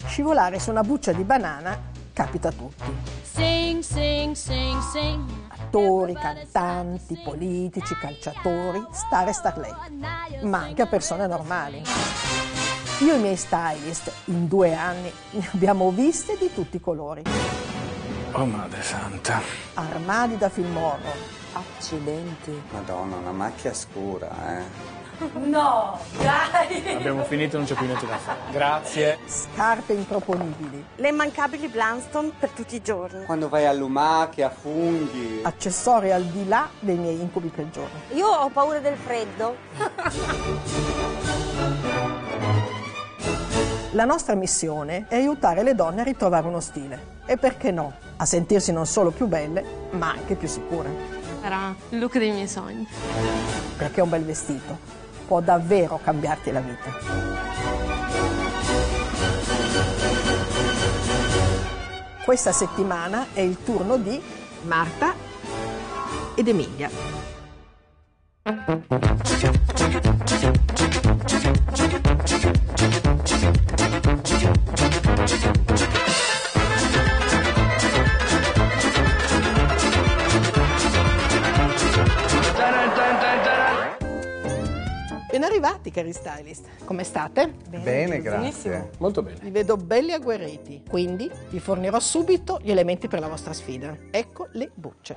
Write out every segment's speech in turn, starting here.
Scivolare su una buccia di banana capita a tutti. Sing, sing, sing, sing. Attori, cantanti, politici, calciatori, star e starlet, ma anche a persone normali. Io e i miei stylist, in 2 anni, ne abbiamo viste di tutti i colori. Oh madre santa. Armadi da film horror. Accidenti. Madonna, una macchia scura, No, dai! Abbiamo finito, non c'è più niente da fare. Grazie. Scarpe improponibili. Le immancabili Blundstone per tutti i giorni. Quando vai a lumache, a funghi. Accessori al di là dei miei incubi peggiori. Io ho paura del freddo. La nostra missione è aiutare le donne a ritrovare uno stile. E perché no? A sentirsi non solo più belle, ma anche più sicure. Sarà il look dei miei sogni. Perché un bel vestito può davvero cambiarti la vita. Questa settimana è il turno di Marta ed Emilia. Ben arrivati, cari stylist. Come state? Bene, grazie. Molto bene. Vi vedo belli agguerriti, quindi vi fornirò subito gli elementi per la vostra sfida. Ecco le bucce.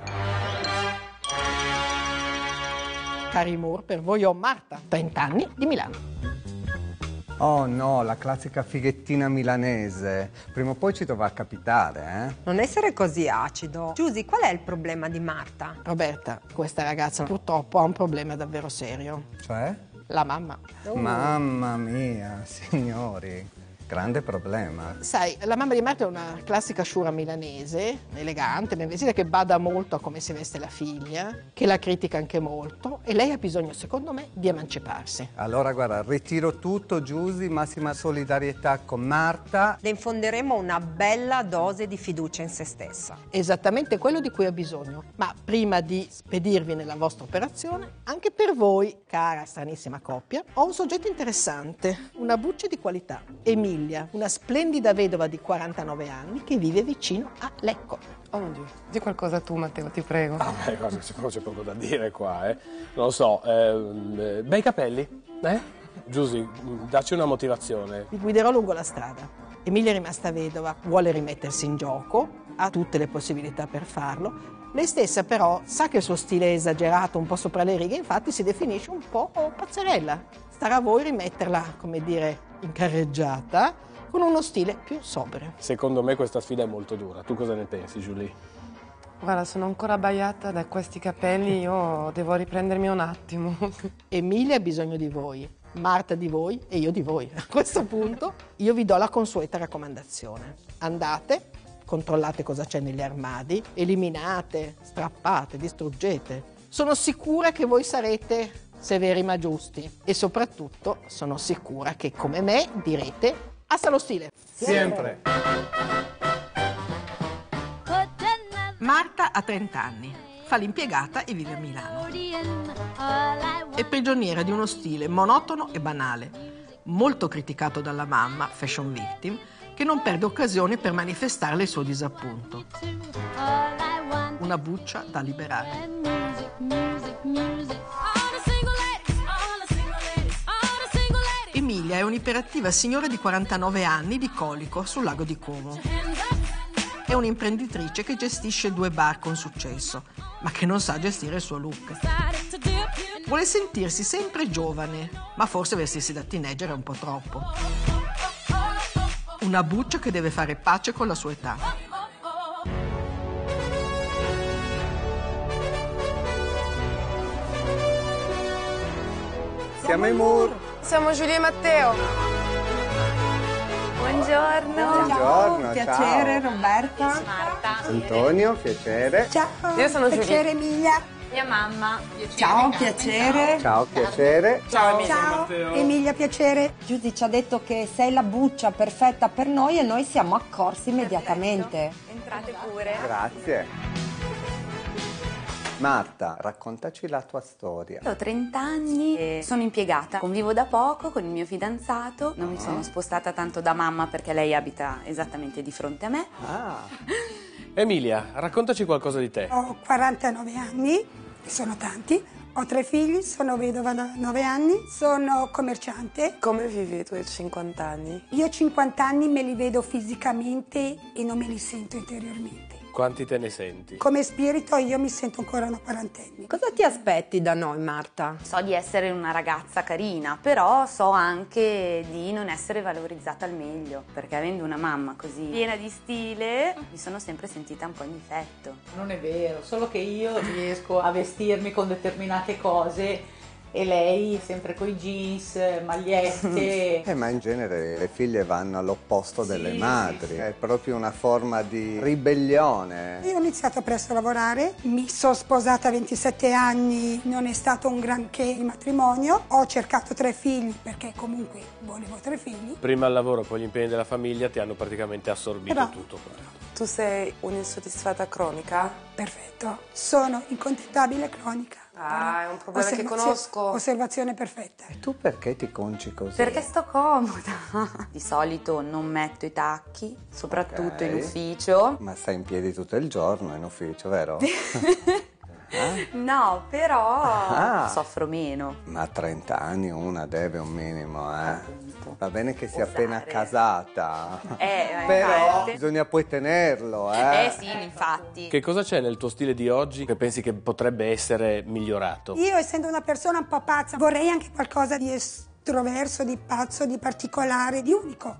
Cari Moore, per voi ho Marta, 30 anni, di Milano. Oh no, la classica fighettina milanese. Prima o poi ci dovrà capitare, Non essere così acido. Giusy, qual è il problema di Marta? Roberta, questa ragazza purtroppo ha un problema davvero serio. Cioè? La mamma. Mamma mia, signori. Grande problema. Sai, la mamma di Marta è una classica sciura milanese, elegante, ben vestita, che bada molto a come si veste la figlia, che la critica anche molto, e lei ha bisogno, secondo me, di emanciparsi. Allora, guarda, ritiro tutto, Giusy, massima solidarietà con Marta. Le infonderemo una bella dose di fiducia in se stessa. Esattamente quello di cui ho bisogno. Ma prima di spedirvi nella vostra operazione, anche per voi, cara stranissima coppia, ho un soggetto interessante, una buccia di qualità. Emilia, una splendida vedova di 49 anni che vive vicino a Lecco. Oh mio Dio, di qualcosa tu, Matteo, ti prego. C'è poco da dire qua, Non lo so, bei capelli, Giusy, dacci una motivazione. Vi guiderò lungo la strada. Emilia è rimasta vedova, vuole rimettersi in gioco, ha tutte le possibilità per farlo. Lei stessa però sa che il suo stile è esagerato, un po' sopra le righe, infatti si definisce un po' pazzerella. Starà a voi rimetterla, come dire, in carreggiata, con uno stile più sobrio. Secondo me questa sfida è molto dura. Tu cosa ne pensi, Julie? Guarda, sono ancora abbaiata da questi capelli, io devo riprendermi un attimo. Emilia ha bisogno di voi, Marta di voi e io di voi. A questo punto io vi do la consueta raccomandazione. Andate, controllate cosa c'è negli armadi, eliminate, strappate, distruggete. Sono sicura che voi sarete severi ma giusti e soprattutto sono sicura che come me direte hasta lo stile. Sempre. Marta ha 30 anni, fa l'impiegata e vive a Milano. È prigioniera di uno stile monotono e banale, molto criticato dalla mamma, fashion victim, che non perde occasione per manifestarle il suo disappunto. Una buccia da liberare. Emilia è un'iperattiva signora di 49 anni di Colico, sul lago di Como. È un'imprenditrice che gestisce 2 bar con successo, ma che non sa gestire il suo look. Vuole sentirsi sempre giovane, ma forse vestirsi da teenager è un po' troppo. Una buccia che deve fare pace con la sua età. Siamo i Moore. Siamo Giulia e Matteo. Buongiorno. Buongiorno, Piacere, ciao. Roberta. Antonio, piacere. Ciao. Io sono Giulia. Piacere, Emilia. Mia mamma. Ciao, piacere. Ciao, piacere. Ciao, Emilia, piacere. Giusy ci ha detto che sei la buccia perfetta per noi e noi siamo accorsi immediatamente. Entrate pure. Grazie. Marta, raccontaci la tua storia. Ho 30 anni e sono impiegata, convivo da poco con il mio fidanzato, non mi sono spostata tanto da mamma perché lei abita esattamente di fronte a me. Emilia, raccontaci qualcosa di te. Ho 49 anni, sono tanti. Ho 3 figli, sono vedova da 9 anni, sono commerciante. Come vivi i tuoi 50 anni? Io 50 anni me li vedo fisicamente e non me li sento interiormente. Quanti te ne senti? Come spirito io mi sento ancora una quarantenne. Cosa ti aspetti da noi, Marta? So di essere una ragazza carina, però so anche di non essere valorizzata al meglio, perché avendo una mamma così piena di stile, mi sono sempre sentita un po' in difetto. Non è vero, solo che io riesco a vestirmi con determinate cose e lei sempre coi jeans, magliette. Ma in genere le figlie vanno all'opposto delle madri, è proprio una forma di ribellione. Io ho iniziato presto a lavorare, mi sono sposata a 27 anni, non è stato un granché il matrimonio, ho cercato 3 figli perché comunque volevo 3 figli. Prima il lavoro, poi gli impegni della famiglia ti hanno praticamente assorbito tutto. Tu sei un'insoddisfatta cronica? Perfetto, sono incontentabile cronica. È un problema che conosco. Osservazione perfetta. E tu perché ti conci così? Perché sto comoda. Di solito non metto i tacchi, soprattutto in ufficio. Ma stai in piedi tutto il giorno in ufficio, vero? No, però soffro meno. Ma a 30 anni una deve un minimo, Va bene che sia appena casata. Però infatti. bisogna poi tenerlo, Sì, infatti. Che cosa c'è nel tuo stile di oggi che pensi che potrebbe essere migliorato? Io, essendo una persona un po' pazza, vorrei anche qualcosa di estroverso, di pazzo, di particolare, di unico.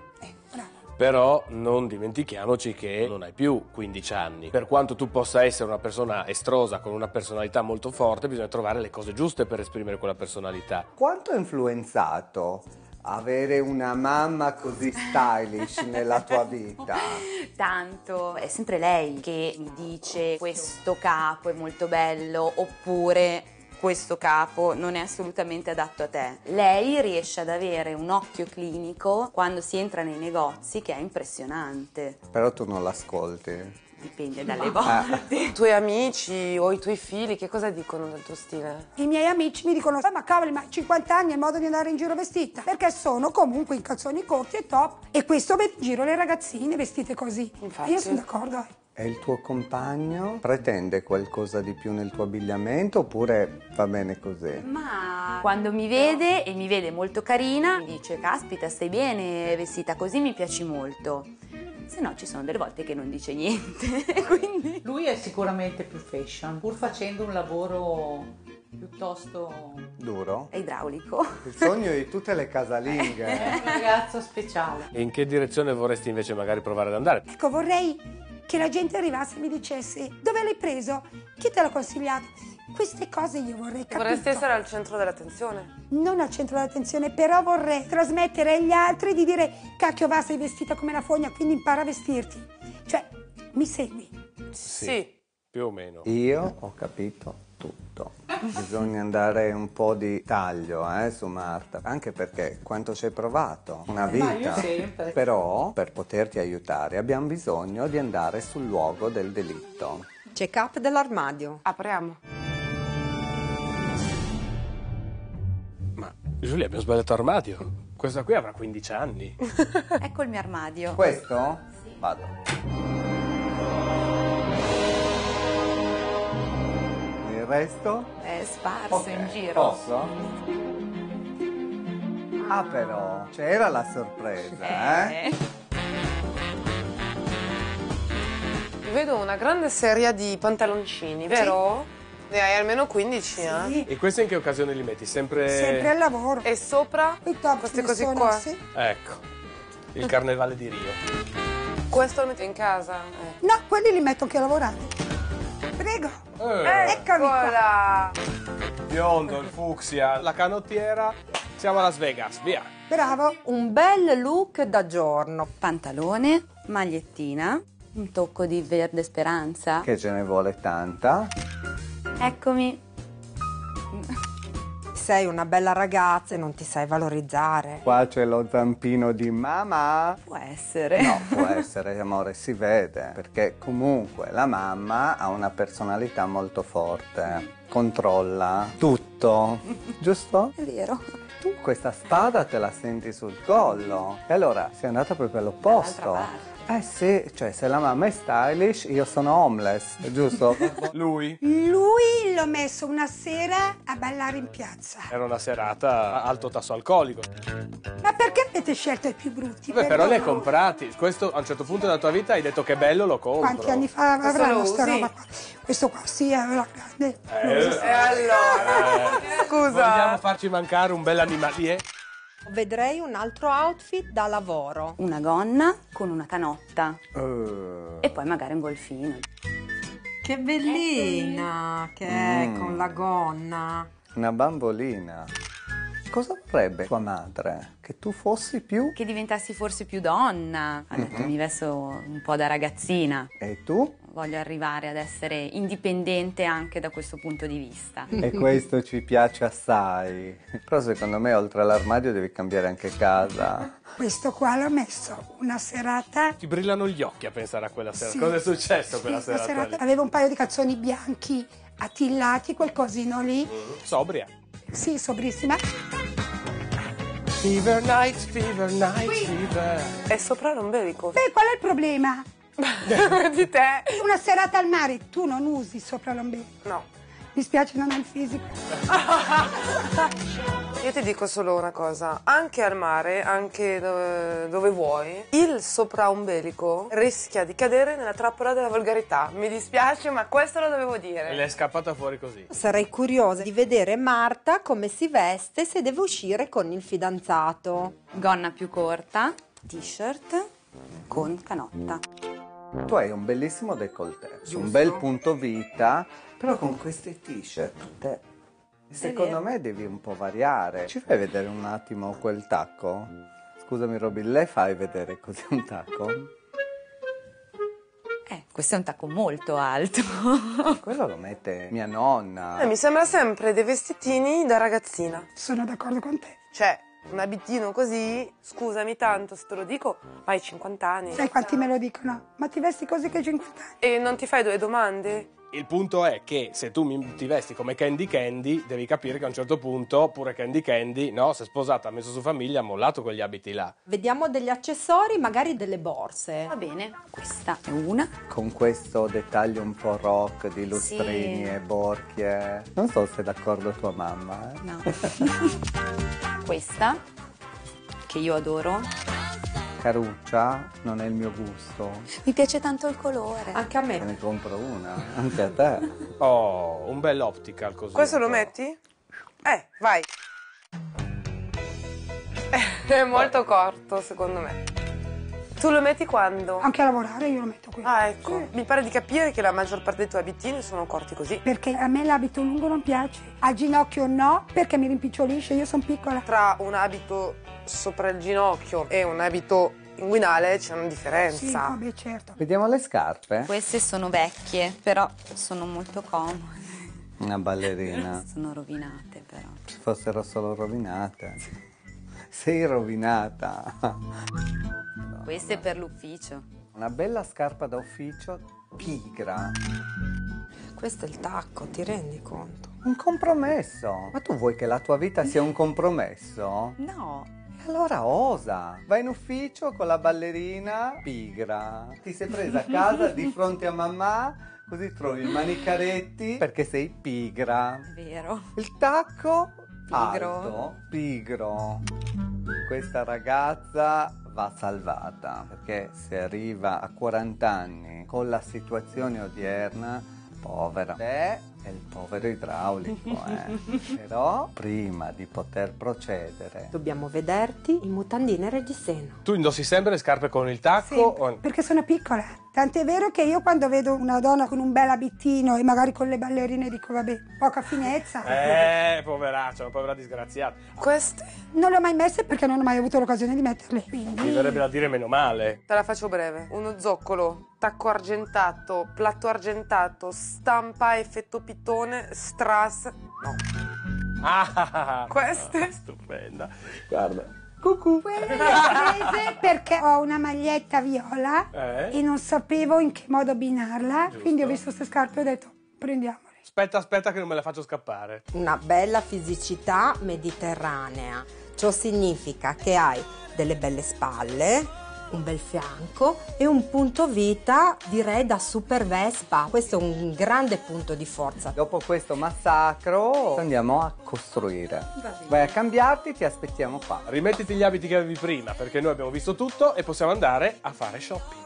Però non dimentichiamoci che non hai più 15 anni. Per quanto tu possa essere una persona estrosa con una personalità molto forte, bisogna trovare le cose giuste per esprimere quella personalità. Quanto è influenzato avere una mamma così stylish nella tua vita? Tanto, è sempre lei che mi dice questo capo è molto bello oppure questo capo non è assolutamente adatto a te. Lei riesce ad avere un occhio clinico quando si entra nei negozi che è impressionante. Però tu non l'ascolti. Dipende dalle volte. I tuoi amici o i tuoi figli che cosa dicono del tuo stile? I miei amici mi dicono: ma cavoli, ma 50 anni è il modo di andare in giro vestita? Perché sono comunque in calzoni corti e top. E questo in giro le ragazzine vestite così. Infatti. Io sono d'accordo. E il tuo compagno pretende qualcosa di più nel tuo abbigliamento oppure va bene così? Ma quando mi vede e mi vede molto carina, mi dice: caspita, stai bene vestita così, mi piaci molto. Se no ci sono delle volte che non dice niente. Quindi... Lui è sicuramente più fashion, pur facendo un lavoro piuttosto duro? È idraulico. Il sogno di tutte le casalinghe. È un ragazzo speciale. E in che direzione vorresti invece magari provare ad andare? Ecco, vorrei che la gente arrivasse e mi dicesse: dove l'hai preso? Chi te l'ha consigliato? Queste cose io vorrei capire. Vorresti essere al centro dell'attenzione? Non al centro dell'attenzione, però vorrei trasmettere agli altri di dire: cacchio, va, sei vestita come una fogna, quindi impara a vestirti. Cioè, mi segui? Sì. Più o meno. Io ho capito tutto. Bisogna andare un po' di taglio su Marta, anche perché quanto ci hai provato, una vita. io sempre. Però per poterti aiutare abbiamo bisogno di andare sul luogo del delitto. Check-up dell'armadio. Apriamo. Ma Giulia, abbiamo sbagliato armadio. Questa qui avrà 15 anni. Ecco il mio armadio. Questo? Vado. Il resto? È sparso in giro. Posso? Ah, però, c'era la sorpresa, Vedo una grande serie di pantaloncini, vero? Ne hai almeno 15, eh? E questi in che occasione li metti? Sempre al lavoro. E sopra? I top Queste ne così sono, qua? sì. Ecco, il carnevale di Rio. Questo lo metto in casa? No, quelli li metto anche a lavorare. Prego. Eccomi qua. Eccola! Biondo, il fucsia, la canottiera. Siamo a Las Vegas, via. Bravo. Un bel look da giorno. Pantalone, magliettina, un tocco di verde speranza. Che ce ne vuole tanta. Eccomi. sei una bella ragazza e non ti sai valorizzare. Qua c'è lo zampino di mamma. Può essere. No, può essere, amore, si vede. Perché comunque la mamma ha una personalità molto forte. Controlla tutto, giusto? È vero. Tu questa spada te la senti sul collo. E allora sei andata proprio all'opposto. Eh sì, cioè se la mamma è stylish, io sono homeless, giusto? Lui? Lui l'ho messo una sera a ballare in piazza. Era una serata a alto tasso alcolico. Ma perché avete scelto i più brutti? Beh, però li hai Perdono. comprati. Questo a un certo punto della tua vita hai detto che è bello, lo compro. Quanti anni fa avranno sta roba qua? Questo qua sì, era grande. E allora? Scusa. Vogliamo farci mancare un bel animalier? Vedrei un altro outfit da lavoro. Una gonna con una canotta e poi magari un golfino. Che bellina che è con la gonna. Una bambolina. Cosa vorrebbe tua madre? Che tu fossi più? Che diventassi forse più donna. Ha detto mi vesto un po' da ragazzina. E tu? Voglio arrivare ad essere indipendente anche da questo punto di vista. E questo ci piace assai. Però secondo me oltre all'armadio devi cambiare anche casa. Questo qua l'ho messo una serata. Ti brillano gli occhi a pensare a quella sera. Sì. Cosa è successo quella Sì, una serata lì? Avevo un paio di calzoni bianchi attillati, quel cosino lì. Sobria. Sì, sobrissima. Fever night, fever. È sopra l'ombelico. Beh, qual è il problema? Di te? Una serata al mare, tu non usi sopra l'ombelico. No. Mi spiace, non ho il fisico. Io ti dico solo una cosa, anche al mare, anche dove vuoi, il sopraombelico rischia di cadere nella trappola della volgarità. Mi dispiace, ma questo lo dovevo E dire. le è scappata fuori così. Sarei curiosa di vedere Marta come si veste se deve uscire con il fidanzato. Gonna più corta, t-shirt con canotta. Tu hai un bellissimo décolleté, un bel punto vita, però con queste t-shirt tutte. Secondo me devi un po' variare. Ci fai vedere un attimo quel tacco? Scusami Robin, lei fai vedere così un tacco? Questo è un tacco molto alto. Quello lo mette mia nonna. Mi sembra sempre dei vestitini da ragazzina. Sono d'accordo con te. Cioè, un abitino così, scusami tanto se te lo dico, ma hai 50 anni. Sai quanti me lo dicono? Ma ti vesti così che hai 50 anni? E non ti fai due domande? Il punto è che se tu ti vesti come Candy Candy, devi capire che a un certo punto, pure Candy Candy, no, si è sposata, ha messo su famiglia, ha mollato quegli abiti là. Vediamo degli accessori, magari delle borse. Va bene, questa è una. Con questo dettaglio un po' rock di lustrini Sì. e borchie. Non so se è d'accordo tua mamma. No. Questa, che io adoro. Caruccia non è il mio gusto. Mi piace tanto il colore. Anche a Te me. ne compro una, anche a te. Oh, un bel optical così. Questo lo metti? Vai. È molto corto, secondo me. Tu lo metti quando? Anche a lavorare io lo metto qui. Ah, ecco. Mi pare di capire che la maggior parte dei tuoi abitini sono corti così. Perché a me l'abito lungo non piace. Al ginocchio no, perché mi rimpicciolisce, io sono piccola. Tra un abito sopra il ginocchio e un abito inguinale c'è una Sì, differenza. vabbè, certo. Vediamo le scarpe. Queste sono vecchie, però sono molto comode. Una ballerina. Sono rovinate però. Se fossero solo rovinate. Sei rovinata. Queste per l'ufficio. Una bella scarpa da ufficio pigra. Questo è il tacco, ti rendi conto? Un compromesso. Ma tu vuoi che la tua vita sia un compromesso? No. E allora osa. Vai in ufficio con la ballerina pigra. Ti sei presa a casa di fronte a mamma, così trovi i manicaretti perché sei pigra. Vero. Il tacco Pigro. alto, pigro. Questa ragazza va salvata perché se arriva a 40 anni con la situazione odierna, povera. È il povero idraulico, Però prima di poter procedere Dobbiamo vederti in mutandine reggiseno. Tu indossi sempre le scarpe con il tacco? Sempre, perché sono piccola. Tant'è vero che io quando vedo una donna con un bel abitino e magari con le ballerine dico vabbè, poca finezza. Poveraccia, una povera disgraziata. Queste? Non le ho mai messe perché non ho mai avuto l'occasione di metterle. Quindi Mi verrebbe da dire meno male. Te la faccio breve. Uno zoccolo, tacco argentato, platto argentato, stampa, effetto pitone, strass. No. Queste? Stupenda. Guarda. Cucù. Quelle le ho prese perché ho una maglietta viola e non sapevo in che modo abbinarla. Giusto. Quindi ho visto queste scarpe e ho detto prendiamole. Aspetta che non me la faccio scappare. Una bella fisicità mediterranea. Ciò significa che hai delle belle spalle, un bel fianco e un punto vita, direi, da super Vespa. Questo è un grande punto di forza. Dopo questo massacro andiamo a costruire. Vai a cambiarti, ti aspettiamo qua. Rimettiti gli abiti che avevi prima, perché noi abbiamo visto tutto e possiamo andare a fare shopping.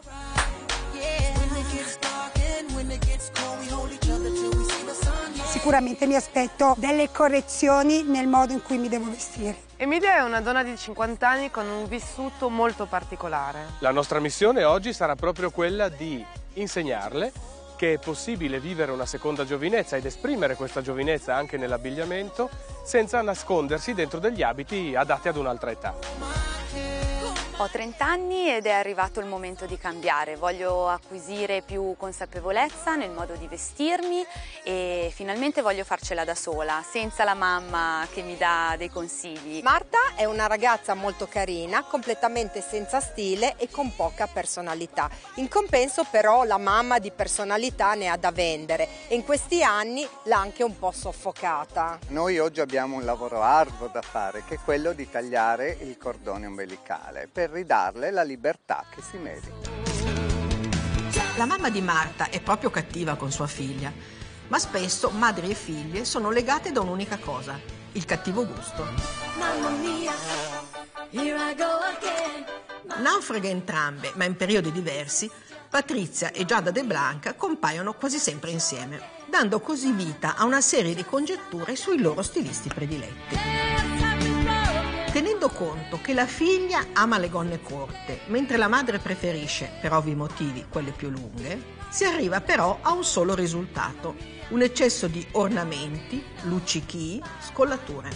Sicuramente mi aspetto delle correzioni nel modo in cui mi devo vestire. Emilia è una donna di 50 anni con un vissuto molto particolare. La nostra missione oggi sarà proprio quella di insegnarle che è possibile vivere una seconda giovinezza ed esprimere questa giovinezza anche nell'abbigliamento senza nascondersi dentro degli abiti adatti ad un'altra età. Ho 30 anni ed è arrivato il momento di cambiare. Voglio acquisire più consapevolezza nel modo di vestirmi e finalmente voglio farcela da sola, senza la mamma che mi dà dei consigli. Marta è una ragazza molto carina, completamente senza stile e con poca personalità. In compenso però la mamma di personalità ne ha da vendere e in questi anni l'ha anche un po' soffocata. Noi oggi abbiamo un lavoro arduo da fare, che è quello di tagliare il cordone ombelicale per ridarle la libertà che si merita. La mamma di Marta è proprio cattiva con sua figlia, ma spesso madri e figlie sono legate da un'unica cosa, il cattivo gusto. Mamma mia, here I go again. Naufraghe entrambe, ma in periodi diversi, Patrizia e Giada De Blanca compaiono quasi sempre insieme, dando così vita a una serie di congetture sui loro stilisti prediletti. Tenendo conto che la figlia ama le gonne corte, mentre la madre preferisce, per ovvi motivi, quelle più lunghe, si arriva però a un solo risultato, un eccesso di ornamenti, luccichii, scollature.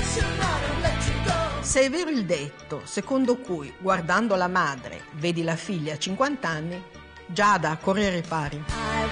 Se è vero il detto, secondo cui, guardando la madre, vedi la figlia a 50 anni, Giada a correre ai pari.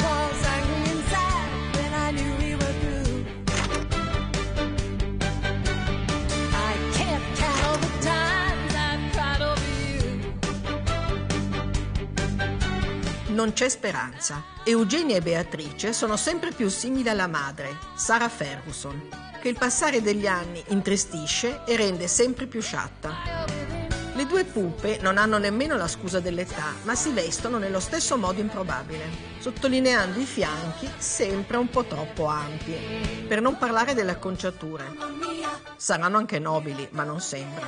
Non c'è speranza. Eugenia e Beatrice sono sempre più simili alla madre, Sarah Ferguson, che il passare degli anni intristisce e rende sempre più sciatta. Le due pupe non hanno nemmeno la scusa dell'età, ma si vestono nello stesso modo improbabile, sottolineando i fianchi sempre un po' troppo ampi. Per non parlare delle acconciature. Saranno anche nobili, ma non sembra.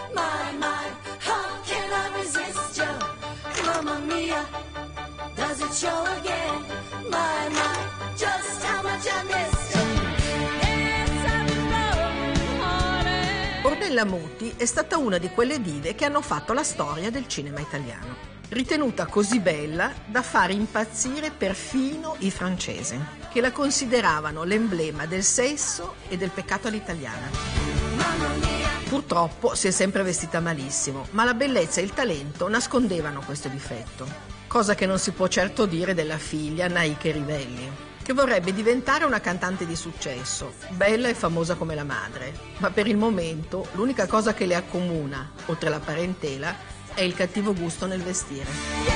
Mamma mia, does it show again? My, just how much I miss you. Ornella Muti è stata una di quelle dive che hanno fatto la storia del cinema italiano, ritenuta così bella da far impazzire perfino i francesi, che la consideravano l'emblema del sesso e del peccato all'italiana. Purtroppo si è sempre vestita malissimo, ma la bellezza e il talento nascondevano questo difetto, cosa che non si può certo dire della figlia Naike Rivelli, che vorrebbe diventare una cantante di successo, bella e famosa come la madre, ma per il momento l'unica cosa che le accomuna, oltre la parentela, è il cattivo gusto nel vestire.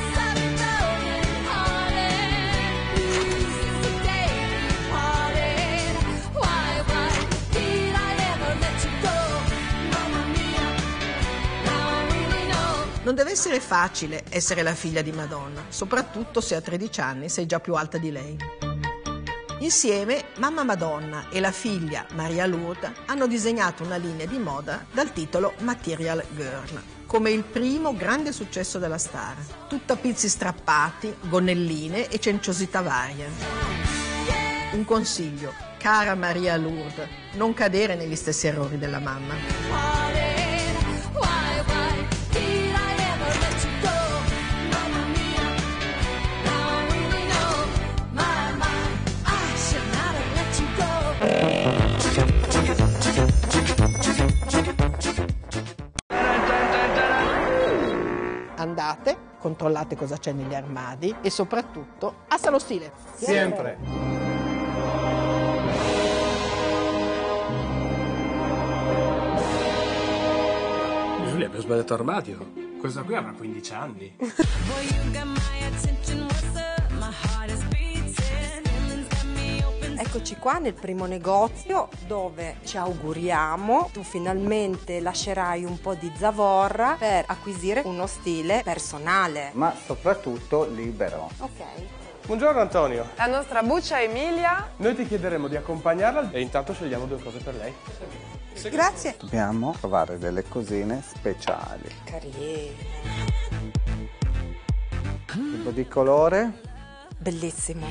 Non deve essere facile essere la figlia di Madonna, soprattutto se a 13 anni sei già più alta di lei. Insieme, mamma Madonna e la figlia Maria Lourdes hanno disegnato una linea di moda dal titolo Material Girl, come il primo grande successo della star, tutta pizzi strappati, gonnelline e cenciosità varie. Un consiglio, cara Maria Lourdes, non cadere negli stessi errori della mamma. Andate, controllate cosa c'è negli armadi e soprattutto, hasta lo stile! Sempre. abbiamo sbagliato armadio. Questa qui avrà 15 anni. Eccoci qua nel primo negozio dove ci auguriamo tu finalmente lascerai un po' di zavorra per acquisire uno stile personale. Ma soprattutto libero. Ok. Buongiorno Antonio. La nostra buccia Emilia. Noi ti chiederemo di accompagnarla e intanto scegliamo 2 cose per lei. Grazie. Dobbiamo trovare delle cosine speciali. Carino. Tipo di colore? Bellissimo.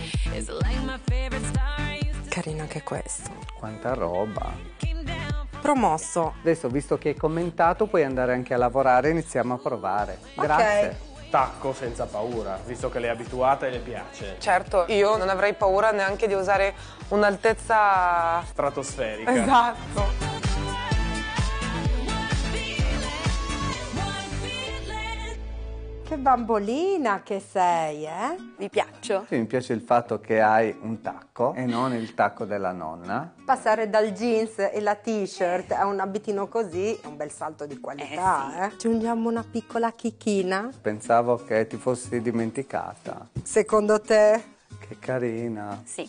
Carino anche questo. Quanta roba. Promosso. Adesso, visto che hai commentato, puoi andare anche a lavorare e iniziamo a provare. Grazie. Tacco senza paura, visto che lei è abituata e le piace. Certo, io non avrei paura neanche di usare un'altezza Stratosferica. Esatto. Che bambolina che sei, eh? Vi piaccio? Sì, mi piace il fatto che hai un tacco e non il tacco della nonna. Passare dal jeans e la t-shirt a un abitino così è un bel salto di qualità, eh? Aggiungiamo una piccola chicchina? Pensavo che ti fossi dimenticata. Secondo te? Che carina. Sì,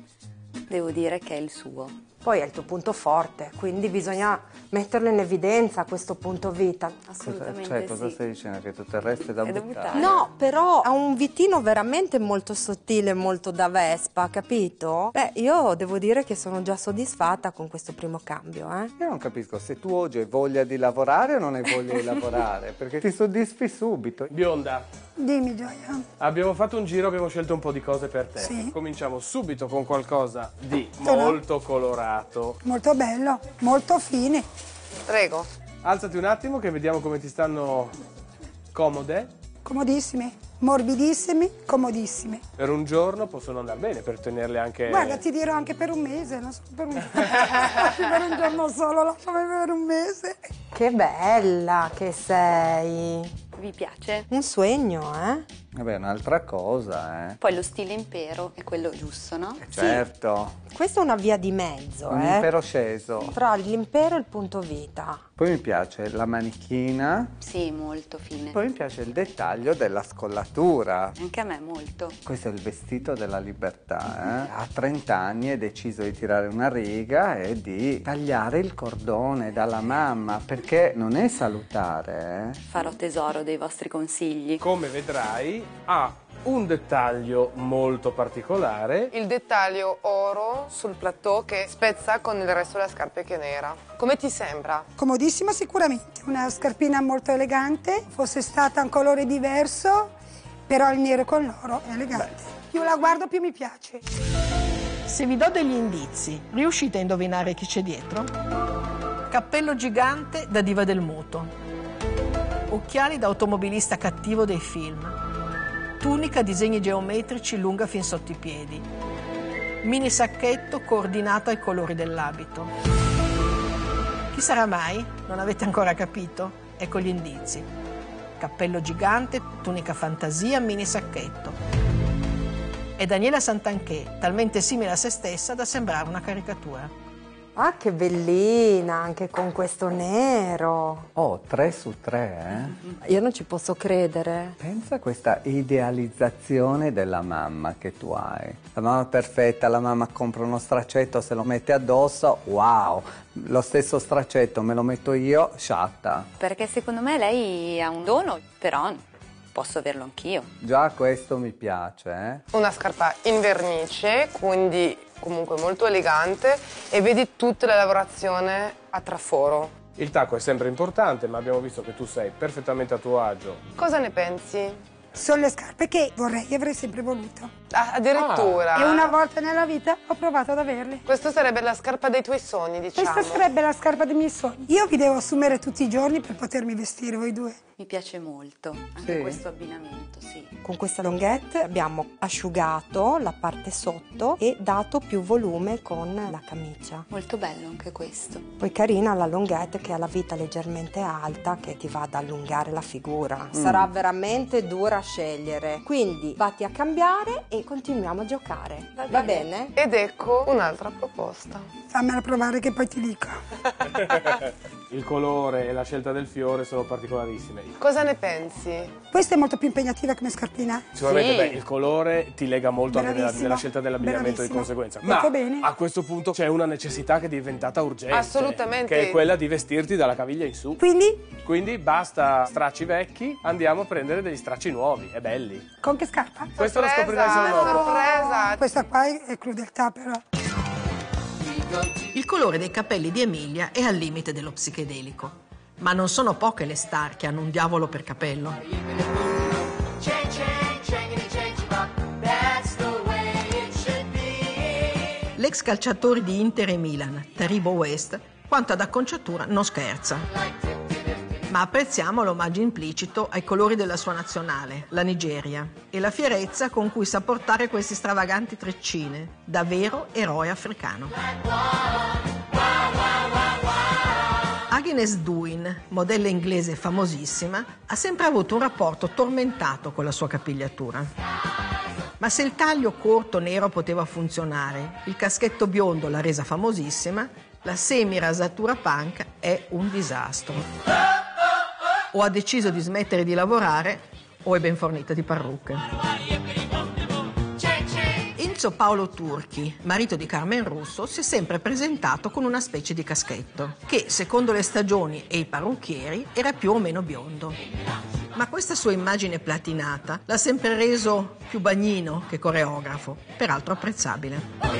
devo dire che è il suo. Poi è il tuo punto forte, quindi bisogna metterlo in evidenza questo punto vita. Assolutamente Cosa sì. stai dicendo? Che tutto il resto è da È da buttare? No, però ha un vitino veramente molto sottile, molto da Vespa, capito? Beh, io devo dire che sono già soddisfatta con questo primo cambio, eh? Io non capisco se tu oggi hai voglia di lavorare o non hai voglia di lavorare, perché ti soddisfi subito. Bionda, Dimmi, Gioia. abbiamo fatto un giro, abbiamo scelto un po' di cose per te. Sì. Cominciamo subito con qualcosa di Sono- molto colorato. Molto bello, molto fine. Prego. Alzati un attimo che vediamo come ti stanno comode. Comodissime, morbidissime, comodissime. Per un giorno possono andare bene, per tenerle anche... Guarda, ti dirò anche per un mese, non solo per un mese. Per un giorno solo, lasciami per un mese. Che bella che sei! Vi piace? Un sogno, eh? Vabbè, un'altra cosa, eh. Poi lo stile impero è quello giusto, no? Certo, Questa è una via di mezzo, un eh? impero sceso. Tra l'impero e il punto vita. Poi mi piace la manichina, Sì, molto fine. poi mi piace il dettaglio della scollatura. Anche a me molto. Questo è il vestito della libertà, eh? A 30 anni hai deciso di tirare una riga e di tagliare il cordone dalla mamma, perché non è salutare, eh? Farò tesoro dei vostri consigli. Come vedrai, ha un dettaglio molto particolare. Il dettaglio oro sul plateau che spezza con il resto della scarpa che è nera. Come ti sembra? Comodissima sicuramente, una scarpina molto elegante, fosse stata un colore diverso, però il nero con l'oro è elegante. Più la guardo più mi piace. Se vi do degli indizi, riuscite a indovinare chi c'è dietro? Cappello gigante da diva del muto. Occhiali da automobilista cattivo dei film. Tunica a disegni geometrici lunga fin sotto i piedi. Mini sacchetto coordinato ai colori dell'abito. Chi sarà mai? Non avete ancora capito? Ecco gli indizi. Cappello gigante, tunica fantasia, mini sacchetto. È Daniela Santanché, talmente simile a se stessa da sembrare una caricatura. Ah, che bellina, anche con questo nero. Oh, 3 su 3, eh? Io non ci posso credere. Pensa a questa idealizzazione della mamma che tu hai. La mamma perfetta, la mamma compra uno straccetto, se lo mette addosso, wow! Lo stesso straccetto me lo metto io, sciatta. Perché secondo me lei ha un dono, però posso averlo anch'io. Già questo mi piace, eh? Una scarpa in vernice, quindi comunque molto elegante, e vedi tutta la lavorazione a traforo. Il tacco è sempre importante, ma abbiamo visto che tu sei perfettamente a tuo agio. Cosa ne pensi? Sono le scarpe che vorrei e avrei sempre voluto. Addirittura? E una volta nella vita ho provato ad averle. Questa sarebbe la scarpa dei tuoi sogni, diciamo. Questa sarebbe la scarpa dei miei sogni. Io vi devo assumere tutti i giorni per potermi vestire, voi due. Mi piace molto, anche Sì. questo abbinamento, sì. Con questa longhette abbiamo asciugato la parte sotto e dato più volume con la camicia. Molto bello anche questo. Poi carina la longhette che ha la vita leggermente alta che ti va ad allungare la figura. Sarà veramente dura a scegliere. Quindi vatti a cambiare e continuiamo a giocare. Va bene? Ed ecco un'altra proposta. Fammela provare che poi ti dico. il colore e la scelta del fiore sono particolarissime. Cosa ne pensi? Questa è molto più impegnativa come scarpina. Sicuramente il colore ti lega molto anche Bravissima, nella scelta dell'abbigliamento di bravissima. conseguenza. Molto Ma bene. a questo punto c'è una necessità che è diventata urgente. Assolutamente. Che è quella di vestirti dalla caviglia in su. Quindi basta stracci vecchi, andiamo a prendere degli stracci nuovi e belli. Con che scarpa? Questo lo scoprirai solo dopo. Sorpresa! Questa qua è crudeltà però. Il colore dei capelli di Emilia è al limite dello psichedelico, ma non sono poche le star che hanno un diavolo per capello. L'ex calciatore di Inter e Milan, Taribo West, quanto ad acconciatura non scherza. Ma apprezziamo l'omaggio implicito ai colori della sua nazionale, la Nigeria, e la fierezza con cui sa portare questi stravaganti treccine, da vero eroe africano. Agnes Duin, modella inglese famosissima, ha sempre avuto un rapporto tormentato con la sua capigliatura. Ma se il taglio corto nero poteva funzionare, il caschetto biondo l'ha resa famosissima, la semi-rasatura punk è un disastro. O ha deciso di smettere di lavorare o è ben fornita di parrucche. Enzo Paolo Turchi, marito di Carmen Russo, si è sempre presentato con una specie di caschetto, che, secondo le stagioni e i parrucchieri, era più o meno biondo. Ma questa sua immagine platinata l'ha sempre reso più bagnino che coreografo, peraltro apprezzabile.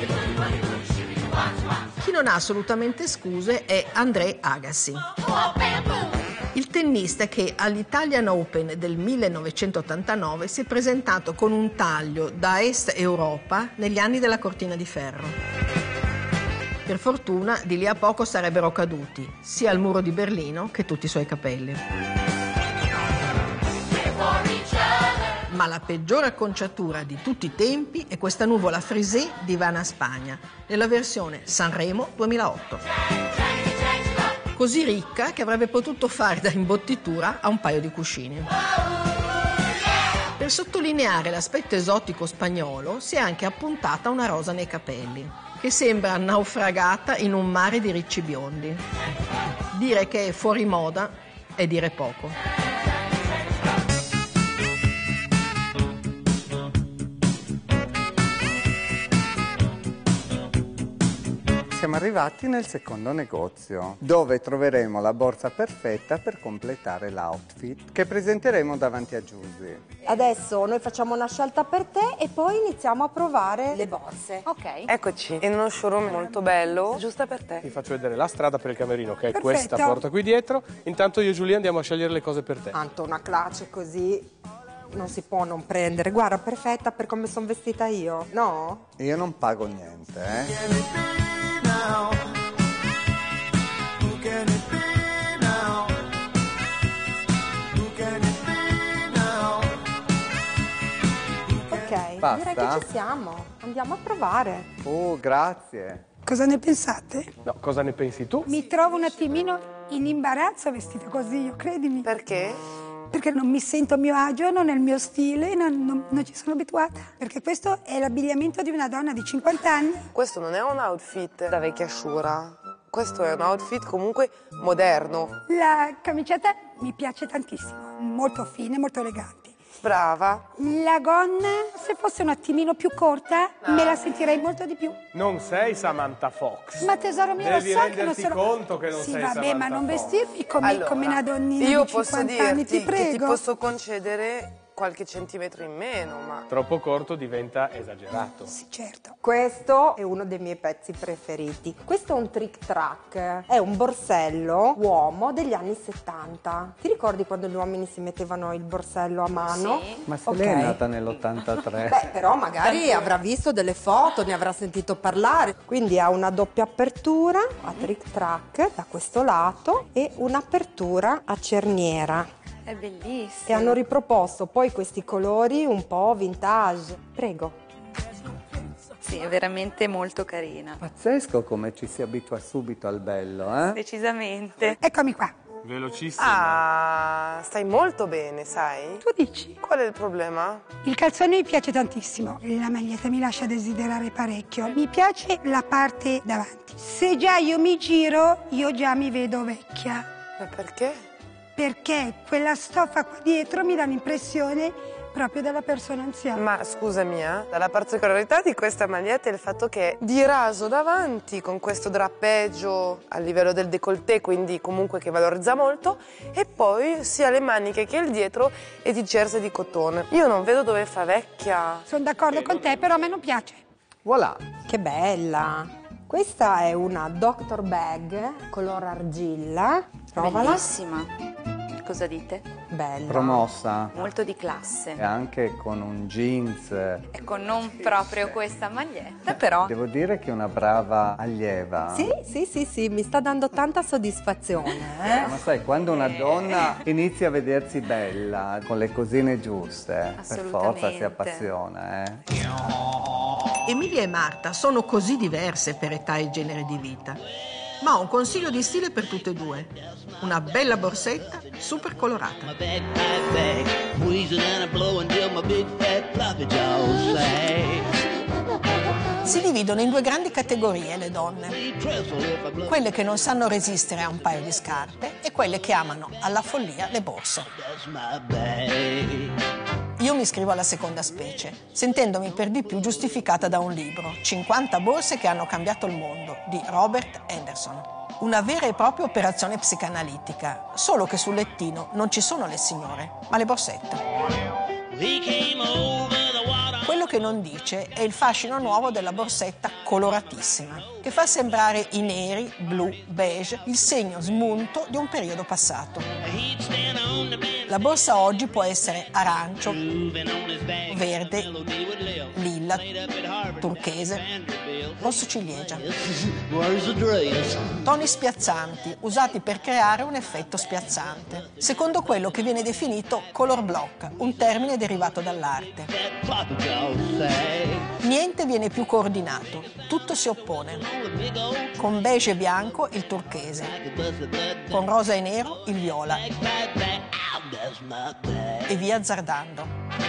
Chi non ha assolutamente scuse è André Agassi, il tennista che all'Italian Open del 1989 si è presentato con un taglio da Est Europa negli anni della cortina di ferro. Per fortuna di lì a poco sarebbero caduti sia il muro di Berlino che tutti i suoi capelli. Ma la peggiore acconciatura di tutti i tempi è questa nuvola frisée di Ivana Spagna, nella versione Sanremo 2008. Così ricca che avrebbe potuto fare da imbottitura a un paio di cuscini. Per sottolineare l'aspetto esotico spagnolo si è anche appuntata una rosa nei capelli, che sembra naufragata in un mare di ricci biondi. Dire che è fuori moda è dire poco. Siamo arrivati nel secondo negozio, dove troveremo la borsa perfetta per completare l'outfit che presenteremo davanti a Giusy. Adesso noi facciamo una scelta per te e poi iniziamo a provare le borse. Ok. Eccoci, in uno showroom molto bello, giusta per te. Ti faccio vedere la strada per il camerino, che è Perfetto. questa porta qui dietro. Intanto io e Giulia andiamo a scegliere le cose per te. Tanto una clace così non si può non prendere. Guarda, perfetta per come sono vestita io, no? Io non pago niente, Ok, Basta? direi che ci siamo. Andiamo a provare. Oh, grazie. Cosa ne pensate? No, cosa ne pensi tu? Mi trovo un attimino in imbarazzo vestita così, io credimi. Perché? Perché non mi sento a mio agio, non è il mio stile, non ci sono abituata. Perché questo è l'abbigliamento di una donna di 50 anni. Questo non è un outfit da vecchia sciura. Questo è un outfit comunque moderno. La camicetta mi piace tantissimo, molto fine, molto elegante. Brava. La gonna, se fosse un attimino più corta, me la sentirei molto di più. Non sei Samantha Fox. Ma tesoro mio, Devi lo so che non renderti sono... conto che non sì, sei vabbè, Samantha ma non Fox. vestirmi come, Allora, come una donnina io di posso 50 anni, dirti ti che ti prego. posso concedere qualche centimetro in meno, ma... Troppo corto diventa esagerato. Sì, certo. Questo è uno dei miei pezzi preferiti. Questo è un trick track, è un borsello uomo degli anni 70. Ti ricordi quando gli uomini si mettevano il borsello a mano? Sì. Ma se Ok. lei è nata nell'83. Beh, però magari avrà visto delle foto, ne avrà sentito parlare. Quindi ha una doppia apertura a trick track da questo lato e un'apertura a cerniera. È bellissimo. E hanno riproposto poi questi colori un po' vintage. Prego. Sì, è veramente molto carina. Pazzesco come ci si abitua subito al bello, eh? Decisamente. Eccomi qua. Velocissima. Ah, stai molto bene, sai? Tu dici? Qual è il problema? Il calzone mi piace tantissimo, la maglietta mi lascia desiderare parecchio. Mi piace la parte davanti. Se già io mi giro, io già mi vedo vecchia. Ma perché? Perché quella stoffa qua dietro mi dà l'impressione proprio della persona anziana. Ma scusami, la particolarità di questa maglietta è il fatto che è di raso davanti, con questo drappeggio a livello del décolleté, quindi comunque che valorizza molto, e poi sia le maniche che il dietro è di jersey di cotone. Io non vedo dove fa vecchia. Sono d'accordo con te, però a me non piace. Voilà. Che bella! Questa è una Dr. Bag color argilla. Provala. Bellissima. Cosa dite? Bella. Promossa. Molto di classe. E anche con un jeans. Ecco, non proprio questa maglietta, però. Devo dire che è una brava allieva. Sì, mi sta dando tanta soddisfazione. Ma sai, quando una donna inizia a vedersi bella, con le cosine giuste, per forza si appassiona, Emilia e Marta sono così diverse per età e genere di vita, ma ho un consiglio di stile per tutte e due. Una bella borsetta super colorata. Si dividono in due grandi categorie le donne. Quelle che non sanno resistere a un paio di scarpe e quelle che amano alla follia le borse. Io mi iscrivo alla seconda specie, sentendomi per di più giustificata da un libro, 50 borse che hanno cambiato il mondo, di Robert Anderson. Una vera e propria operazione psicanalitica, solo che sul lettino non ci sono le signore, ma le borsette. Quello che non dice è il fascino nuovo della borsetta coloratissima, che fa sembrare i neri, blu, beige, il segno smunto di un periodo passato. La borsa oggi può essere arancio, verde, lilla, turchese, rosso ciliegia. Toni spiazzanti, usati per creare un effetto spiazzante, secondo quello che viene definito color block, un termine derivato dall'arte. Niente viene più coordinato, tutto si oppone. Con beige e bianco il turchese, con rosa e nero il viola, e via azzardando.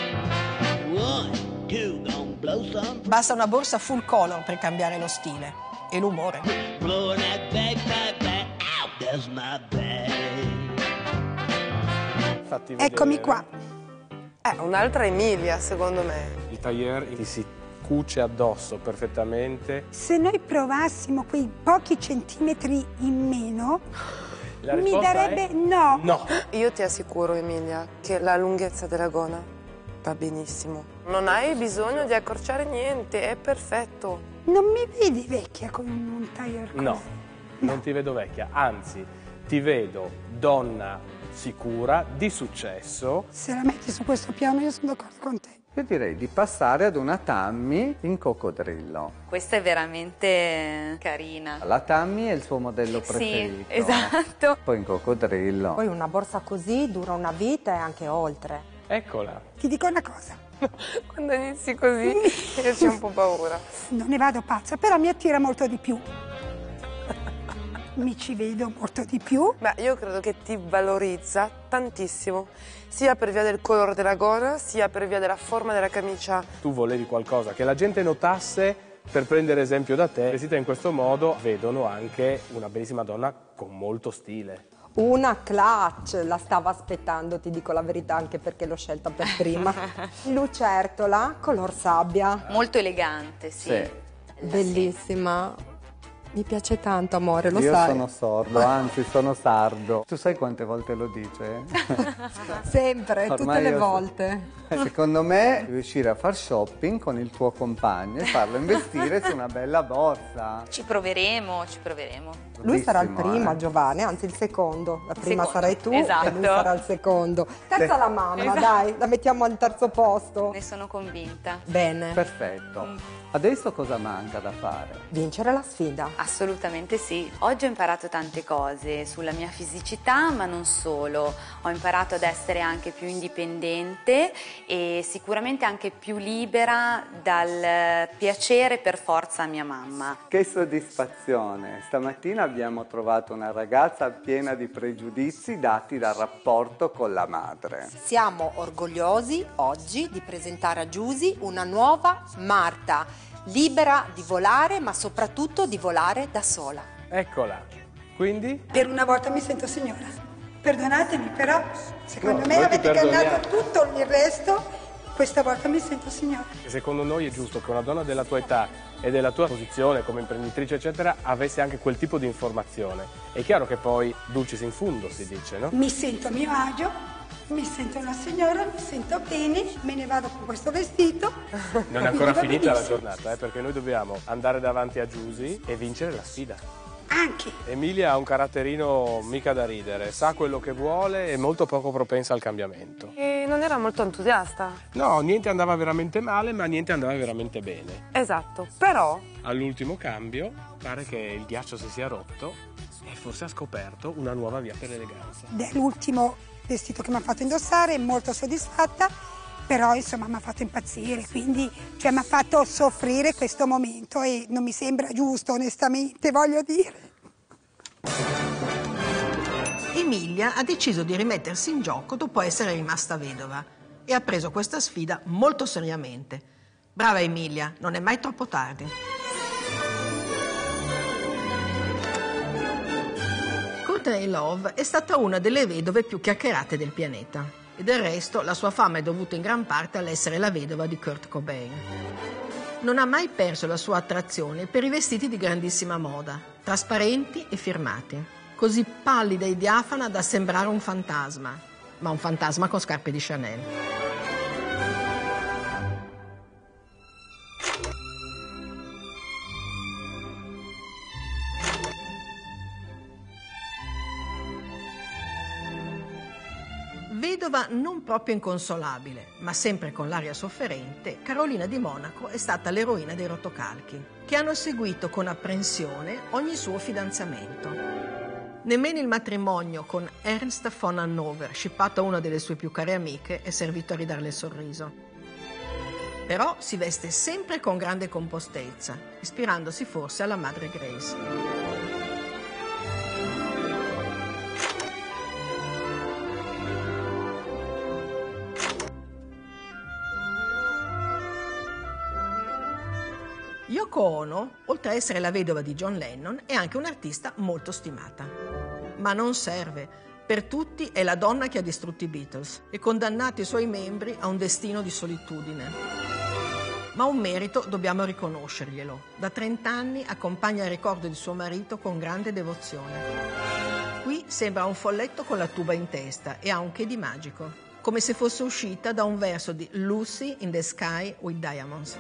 Basta una borsa full color per cambiare lo stile e l'umore. Eccomi qua. Un'altra Emilia, secondo me. Il tailleur ti si cuce addosso perfettamente. Se noi provassimo quei pochi centimetri in meno, La mi risposta darebbe è no. no. Io ti assicuro, Emilia, che la lunghezza della gonna va benissimo. Non hai bisogno di accorciare niente, è perfetto. Non mi vedi vecchia con un tailleur così? No, non ti vedo vecchia, anzi ti vedo donna sicura, di successo. Se la metti su questo piano io sono d'accordo con te. Io direi di passare ad una Tammy in coccodrillo. Questa è veramente carina. La Tammy è il suo modello preferito. Sì, esatto. Poi in coccodrillo. Poi una borsa così dura una vita e anche oltre. Eccola. Ti dico una cosa, Quando inizi così io c'ho un po' paura. non ne vado pazza, però mi attira molto di più. Mi ci vedo molto di più. Ma io credo che ti valorizza tantissimo, sia per via del colore della gonna, sia per via della forma della camicia. Tu volevi qualcosa che la gente notasse per prendere esempio da te. Vestita in questo modo vedono anche una bellissima donna con molto stile. Una clutch, la stavo aspettando, ti dico la verità, anche perché l'ho scelta per prima. Lucertola, color sabbia. Molto elegante, sì. Bellissima. Mi piace tanto, amore, lo Io sai. sono sordo, anzi sono sardo. Tu sai quante volte lo dice? Sempre, tutte Ormai le io so. volte. Secondo me riuscire a far shopping con il tuo compagno e farlo investire su una bella borsa. Ci proveremo, ci proveremo. Lui sarà il Bellissimo, primo, Giovanni, anzi il secondo. La prima secondo, sarai tu esatto. e lui sarà il secondo. Terza la mamma, Esatto. dai, la mettiamo al terzo posto. Ne sono convinta. Bene. Perfetto. Adesso cosa manca da fare? Vincere la sfida. Assolutamente sì. Oggi ho imparato tante cose sulla mia fisicità, ma non solo. Ho imparato ad essere anche più indipendente e sicuramente anche più libera dal piacere per forza a mia mamma. Che soddisfazione! Stamattina abbiamo trovato una ragazza piena di pregiudizi dati dal rapporto con la madre. Siamo orgogliosi oggi di presentare a Giusy una nuova Marta, libera di volare, ma soprattutto di volare da sola. Eccola. Quindi? Per una volta mi sento signora. Perdonatemi, però secondo No, me noi ti avete cannato perdoniamo. tutto il resto. Questa volta mi sento signora. Secondo noi è giusto che una donna della tua età e della tua posizione come imprenditrice eccetera avesse anche quel tipo di informazione. È chiaro che poi dulcis in fundo si dice, no? Mi sento a mio agio, mi sento una signora, mi sento bene, me ne vado con questo vestito. Non è ancora Quindi va finita la benissimo. giornata, perché noi dobbiamo andare davanti a Giusy e vincere la sfida. Anche. Emilia ha un caratterino mica da ridere, sa quello che vuole e molto poco propensa al cambiamento. E non era molto entusiasta. No, niente andava veramente male, ma niente andava veramente bene. Esatto, però All'ultimo cambio pare che il ghiaccio si sia rotto e forse ha scoperto una nuova via per l'eleganza. È l'ultimo vestito che mi ha fatto indossare, molto soddisfatta, però insomma mi ha fatto impazzire, quindi mi ha fatto soffrire questo momento e non mi sembra giusto, onestamente, voglio dire. Emilia ha deciso di rimettersi in gioco dopo essere rimasta vedova e ha preso questa sfida molto seriamente. Brava Emilia, non è mai troppo tardi. Courtney Love è stata una delle vedove più chiacchierate del pianeta e del resto la sua fama è dovuta in gran parte all'essere la vedova di Kurt Cobain. Non ha mai perso la sua attrazione per i vestiti di grandissima moda, trasparenti e firmati, così pallida e diafana da sembrare un fantasma, ma un fantasma con scarpe di Chanel. Vedova non proprio inconsolabile, ma sempre con l'aria sofferente, Carolina di Monaco è stata l'eroina dei rotocalchi, che hanno seguito con apprensione ogni suo fidanzamento. Nemmeno il matrimonio con Ernst von Hannover, scippato a una delle sue più care amiche, è servito a ridarle il sorriso. Però si veste sempre con grande compostezza, ispirandosi forse alla madre Grace. Yoko Ono, oltre a essere la vedova di John Lennon, è anche un'artista molto stimata. Ma non serve. Per tutti è la donna che ha distrutto i Beatles e condannato i suoi membri a un destino di solitudine. Ma un merito dobbiamo riconoscerglielo. Da 30 anni accompagna il ricordo di suo marito con grande devozione. Qui sembra un folletto con la tuba in testa e ha un che di magico, come se fosse uscita da un verso di Lucy in the Sky with Diamonds.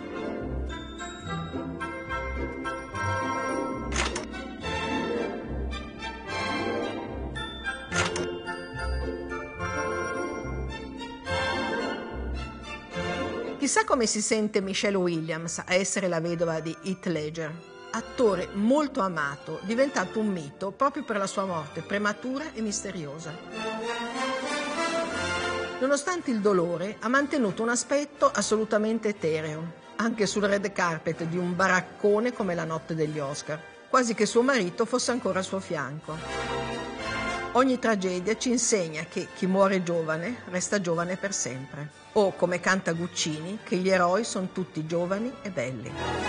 Chissà come si sente Michelle Williams a essere la vedova di Heath Ledger, attore molto amato, diventato un mito proprio per la sua morte prematura e misteriosa. Nonostante il dolore, ha mantenuto un aspetto assolutamente etereo, anche sul red carpet di un baraccone come la notte degli Oscar, quasi che suo marito fosse ancora al suo fianco. Ogni tragedia ci insegna che chi muore giovane resta giovane per sempre. O, come canta Guccini, che gli eroi sono tutti giovani e belli.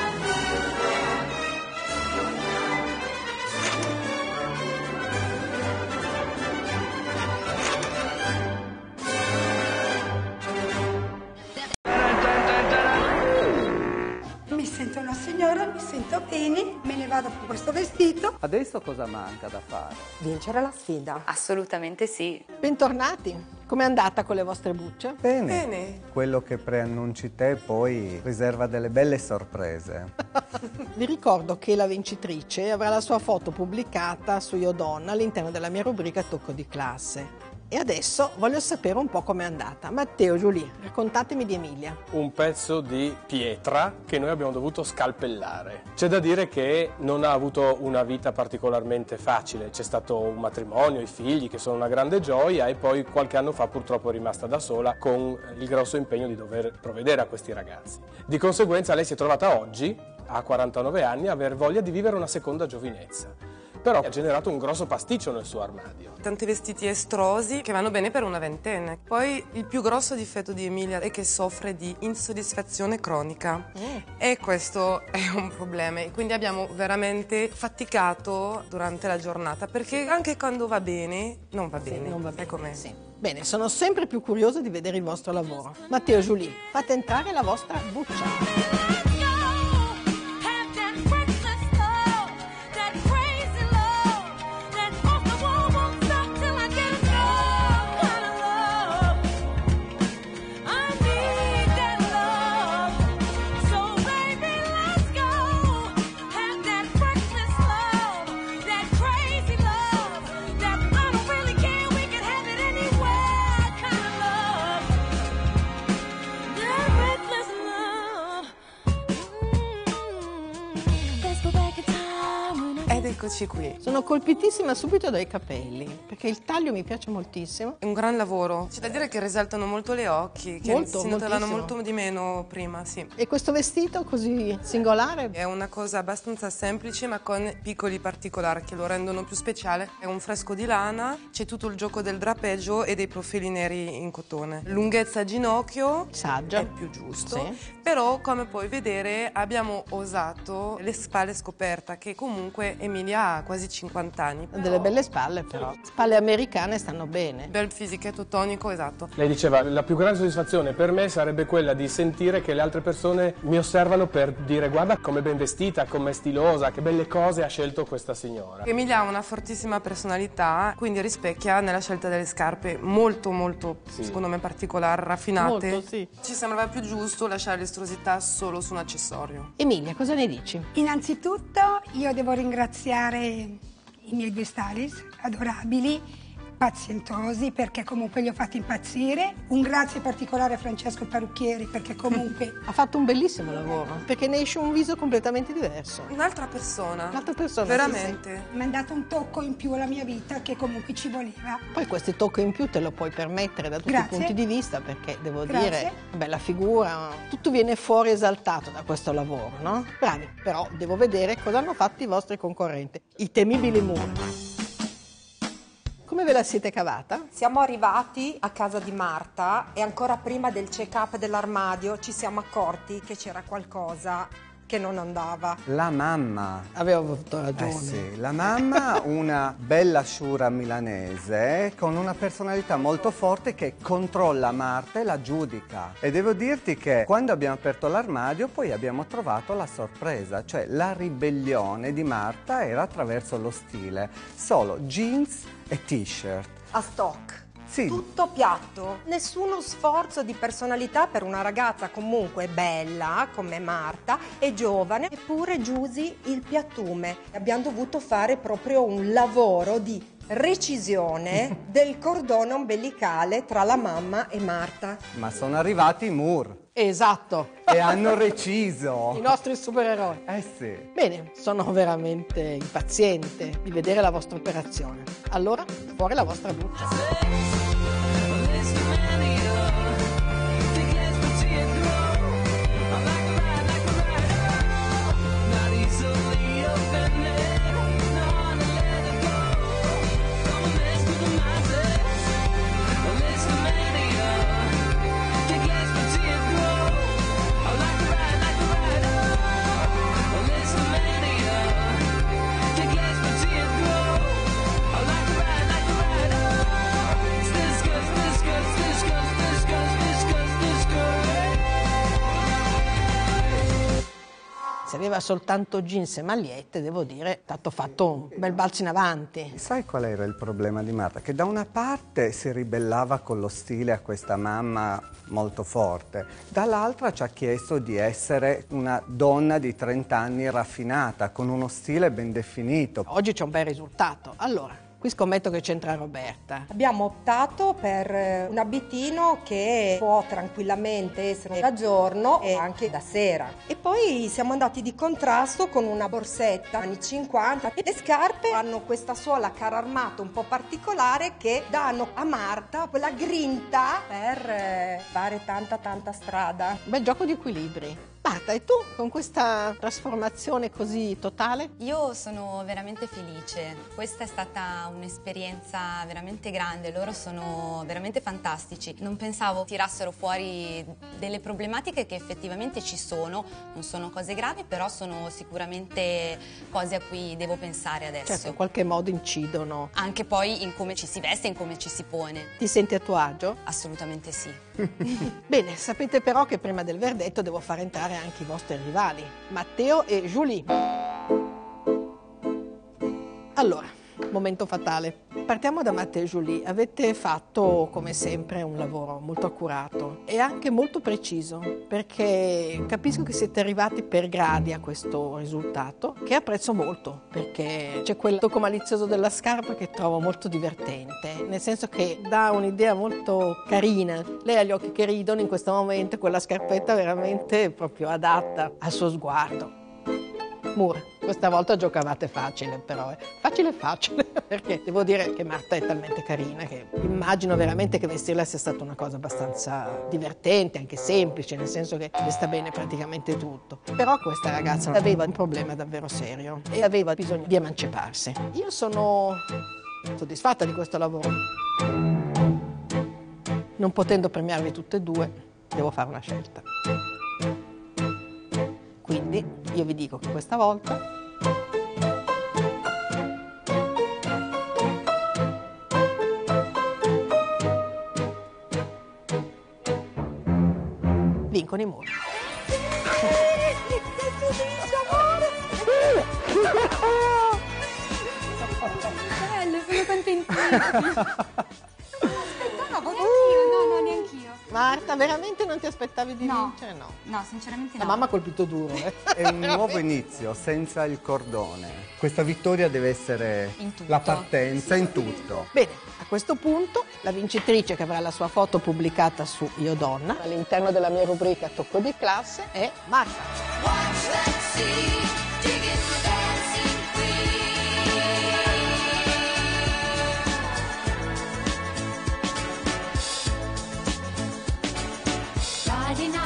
Mi sento una signora, mi sento bene, me ne vado con questo vestito. Adesso cosa manca da fare? Vincere la sfida. Assolutamente sì. Bentornati. Com'è andata con le vostre bucce? Bene. Quello che preannunci te poi riserva delle belle sorprese. Vi ricordo che la vincitrice avrà la sua foto pubblicata su Io Donna all'interno della mia rubrica Tocco di classe. E adesso voglio sapere un po' com'è andata. Matteo, Giulia, raccontatemi di Emilia. Un pezzo di pietra che noi abbiamo dovuto scalpellare. C'è da dire che non ha avuto una vita particolarmente facile, c'è stato un matrimonio, i figli che sono una grande gioia e poi qualche anno fa purtroppo è rimasta da sola con il grosso impegno di dover provvedere a questi ragazzi. Di conseguenza lei si è trovata oggi, a 49 anni, a aver voglia di vivere una seconda giovinezza. Però ha generato un grosso pasticcio nel suo armadio. Tanti vestiti estrosi che vanno bene per una ventenne. Poi il più grosso difetto di Emilia è che soffre di insoddisfazione cronica e questo è un problema. E quindi abbiamo veramente faticato durante la giornata perché anche quando va bene, non va bene. Non va bene. È com'è. Sì. Bene, sono sempre più curiosa di vedere il vostro lavoro. Matteo, Giulia, fate entrare la vostra buccia. Ed eccoci qui. Sono colpitissima subito dai capelli, perché il taglio mi piace moltissimo. È un gran lavoro. C'è da dire che risaltano molto le occhi, che Molto, si noteranno moltissimo. molto di meno prima, sì. E questo vestito così singolare? È una cosa abbastanza semplice ma con piccoli particolari che lo rendono più speciale. È un fresco di lana, c'è tutto il gioco del drapeggio e dei profili neri in cotone. Lunghezza a ginocchio saggia, è più giusto, sì. Però come puoi vedere abbiamo osato le spalle scoperte che comunque Emilia ha quasi 50 anni. Ha delle belle spalle però. Spalle americane stanno bene. Bel fisichetto tonico, esatto. Lei diceva, la più grande soddisfazione per me sarebbe quella di sentire che le altre persone mi osservano per dire guarda com'è ben vestita, com'è stilosa, che belle cose ha scelto questa signora. Emilia ha una fortissima personalità, quindi rispecchia nella scelta delle scarpe molto Sì. secondo me particolari, raffinate. Molto, sì. Ci sembrava più giusto lasciare l'estrosità solo su un accessorio. Emilia, cosa ne dici? Innanzitutto io devo ringraziare i miei due stylist adorabili, pazientosi, perché comunque li ho fatti impazzire. Un grazie particolare a Francesco il parrucchiere, perché comunque ha fatto un bellissimo lavoro, perché ne esce un viso completamente diverso. Un'altra persona. Un'altra persona, veramente. mi ha dato un tocco in più alla mia vita che comunque ci voleva. Poi questi tocchi in più te lo puoi permettere da tutti Grazie. i punti di vista, perché devo Grazie. dire, bella figura, tutto viene fuori esaltato da questo lavoro, no? Bravi, però devo vedere cosa hanno fatto i vostri concorrenti, i temibili Moore. Come ve la siete cavata? Siamo arrivati a casa di Marta e ancora prima del check-up dell'armadio ci siamo accorti che c'era qualcosa che non andava. La mamma. Avevo avuto ragione. Sì, la mamma, una bella sciura milanese con una personalità molto forte che controlla Marta e la giudica. E devo dirti che quando abbiamo aperto l'armadio poi abbiamo trovato la sorpresa, cioè la ribellione di Marta era attraverso lo stile, solo jeans e t-shirt. A stock. Sì. Tutto piatto, nessuno sforzo di personalità per una ragazza comunque bella come Marta e giovane, eppure Giusy il piattume. Abbiamo dovuto fare proprio un lavoro di recisione del cordone ombelicale tra la mamma e Marta. Ma sono arrivati i Moore. Esatto. E hanno reciso. I nostri supereroi. Sì. Bene, sono veramente impaziente di vedere la vostra operazione. Allora, fuori la vostra buccia. Se aveva soltanto jeans e magliette, devo dire, è stato fatto un bel balzo in avanti. Sai qual era il problema di Marta? Che da una parte si ribellava con lo stile a questa mamma molto forte, dall'altra ci ha chiesto di essere una donna di 30 anni raffinata, con uno stile ben definito. Oggi c'è un bel risultato. Allora, Qui scommetto che c'entra Roberta. Abbiamo optato per un abitino che può tranquillamente essere da giorno e anche da sera. E poi siamo andati di contrasto con una borsetta anni 50 e le scarpe hanno questa suola cara armato un po' particolare che danno a Marta quella grinta per fare tanta strada. Bel gioco di equilibri. Marta, e tu con questa trasformazione così totale? Io sono veramente felice, questa è stata un'esperienza veramente grande, loro sono veramente fantastici. Non pensavo tirassero fuori delle problematiche che effettivamente ci sono, non sono cose gravi, però sono sicuramente cose a cui devo pensare adesso. Certo, in qualche modo incidono. Anche poi in come ci si veste, in come ci si pone. Ti senti a tuo agio? Assolutamente sì. Bene, sapete però che prima del verdetto devo fare entrare anche i vostri rivali, Matteo e Julie. Allora, momento fatale. Partiamo da Matteo e Julie. Avete fatto, come sempre, un lavoro molto accurato e anche molto preciso, perché capisco che siete arrivati per gradi a questo risultato, che apprezzo molto, perché c'è quel tocco malizioso della scarpa che trovo molto divertente, nel senso che dà un'idea molto carina. Lei ha gli occhi che ridono in questo momento, quella scarpetta veramente proprio adatta al suo sguardo. Moore, questa volta giocavate facile però, facile, perché devo dire che Marta è talmente carina che immagino veramente che vestirla sia stata una cosa abbastanza divertente, anche semplice, nel senso che le sta bene praticamente tutto. Però questa ragazza aveva un problema davvero serio e aveva bisogno di emanciparsi. Io sono soddisfatta di questo lavoro. Non potendo premiarvi tutte e due, devo fare una scelta. Quindi io vi dico che questa volta vincono i Moore. Bello, sono contentissima. No, neanch'io. Marta, veramente non ti aspettavi di vincere? No, sinceramente La mamma ha colpito duro. È un nuovo inizio, senza il cordone. Questa vittoria deve essere la partenza in tutto. Bene, a questo punto la vincitrice, che avrà la sua foto pubblicata su Io Donna, all'interno della mia rubrica Tocco di classe, è Marta. Friday night.